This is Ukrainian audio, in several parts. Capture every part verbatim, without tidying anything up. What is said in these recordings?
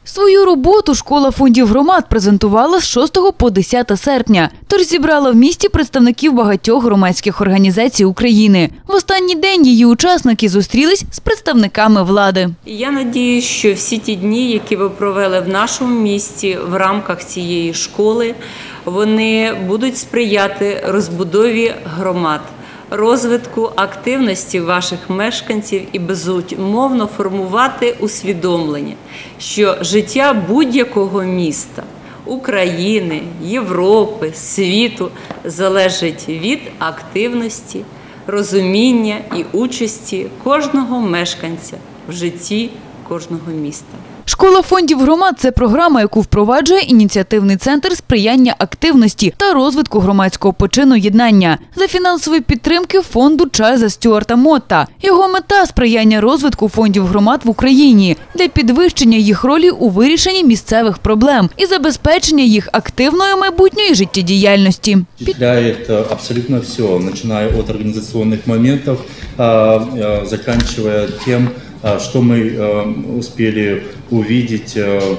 Свою роботу школа фондів громад презентувала з шостого по десяте серпня, тож зібрала в місті представників багатьох громадських організацій України. В останній день її учасники зустрілись з представниками влади. Я сподіваюся, що всі ті дні, які ви провели в нашому місті в рамках цієї школи, вони будуть сприяти розбудові громад, розвитку активності ваших мешканців і безумовно формувати усвідомлення, що життя будь-якого міста, України, Європи, світу залежить від активності, розуміння і участі кожного мешканця в житті кожного міста. Школа фондів громад – це програма, яку впроваджує ініціативний центр сприяння активності та розвитку громадського почину єднання за фінансової підтримки фонду Чарльза Стюарта Мотта. Його мета – сприяння розвитку фондів громад в Україні для підвищення їх ролі у вирішенні місцевих проблем і забезпечення їх активної майбутньої життєдіяльності. Впечатляет абсолютно все, начиная от организационных моментов, заканчивая тем, что мы успели увидеть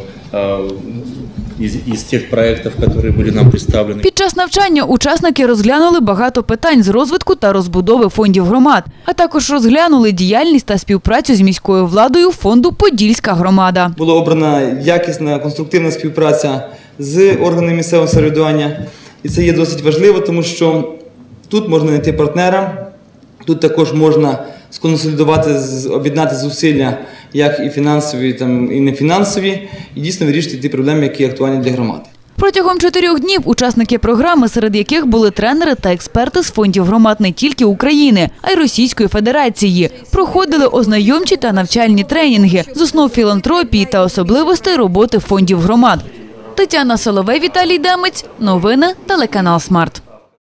из, из тех проектов, которые были нам представлены. Під час навчання учасники розглянули багато питань з розвитку та розбудови фондів громад, а також розглянули діяльність та співпрацю з міською владою фонду «Подільська громада». Була обрана якісна, конструктивна співпраця з органами місцевого самоврядування. І це є досить важливо, тому що тут можна знайти партнера, тут також можна сконсолідувати, об'єднати зусилля, як і фінансові, там, і нефінансові, і дійсно вирішити ті проблеми, які актуальні для громади. Протягом чотирьох днів учасники програми, серед яких були тренери та експерти з фондів громад не тільки України, а й Російської Федерації, проходили ознайомчі та навчальні тренінги з основ філантропії та особливостей роботи фондів громад. Тетяна Соловей, Віталій Демець. Новини телеканал Смарт.